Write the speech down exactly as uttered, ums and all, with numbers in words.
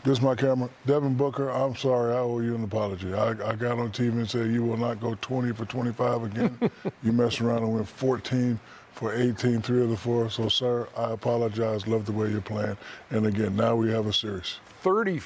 This is my camera. Devin Booker, I'm sorry, I owe you an apology. I, I got on T V and said you will not go twenty for twenty-five again. You messed around and went fourteen for eighteen, three of the four. So, sir, I apologize. Love the way you're playing. And again, now we have a series. thirty